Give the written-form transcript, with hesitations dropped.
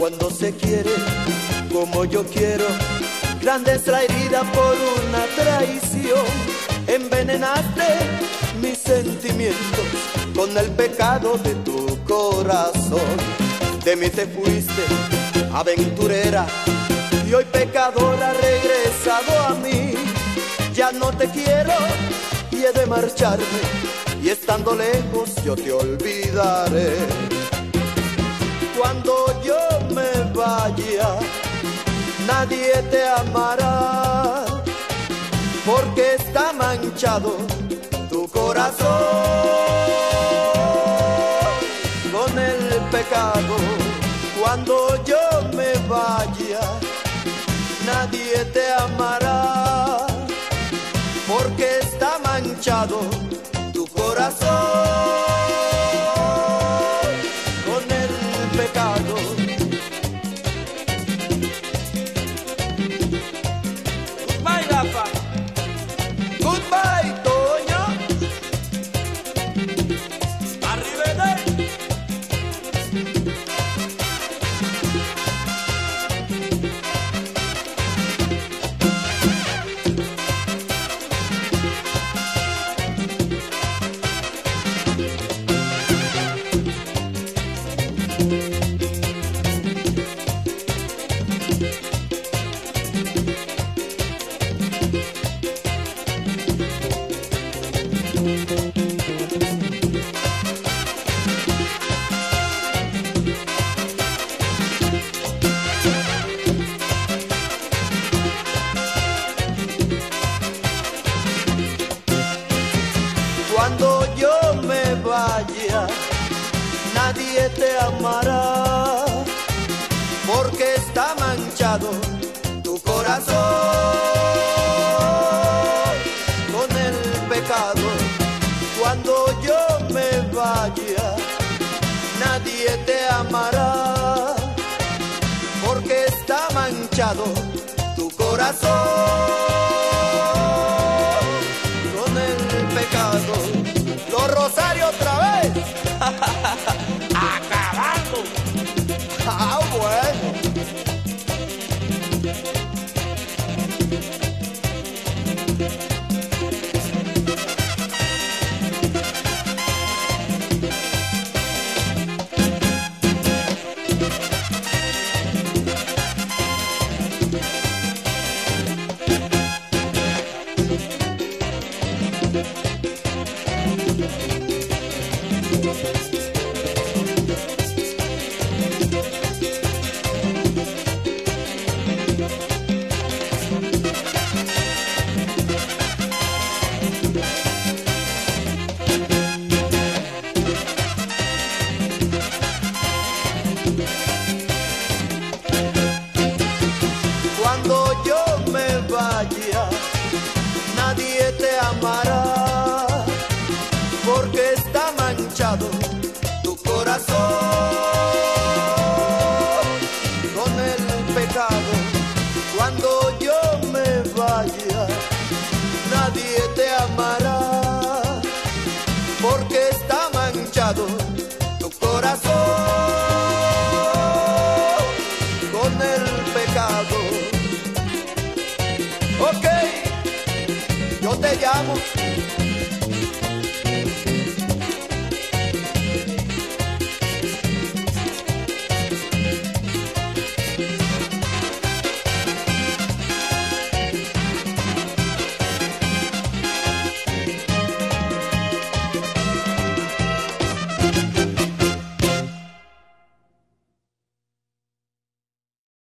cuando se quiere como yo quiero. Grande es la herida por una traición. Envenenaste mis sentimientos con el pecado de tu corazón. De mí te fuiste, aventurera, y hoy pecadora regresado a mí. Ya no te quiero y he de marcharme, y estando lejos yo te olvidaré. Cuando yo me vaya, nadie te amará, porque está manchado tu corazón con el pecado. Cuando yo me vaya, nadie te amará, porque está manchado tu corazón con el pecado. Goodbye, Rafa. Goodbye, Toño. Arrivederci. Cuando yo me vaya, nadie te amará, porque está manchado tu corazón con el pecado. Cuando yo me vaya, nadie te amará, porque está manchado tu corazón con el pecado. Los Rosario otra vez. Acabando. Ah, bueno. Cuando yo me vaya, nadie te amará, porque está manchado tu corazón con el pecado. Cuando yo me vaya, nadie te amará, porque está manchado tu corazón con el pecado. Ok, yo te llamo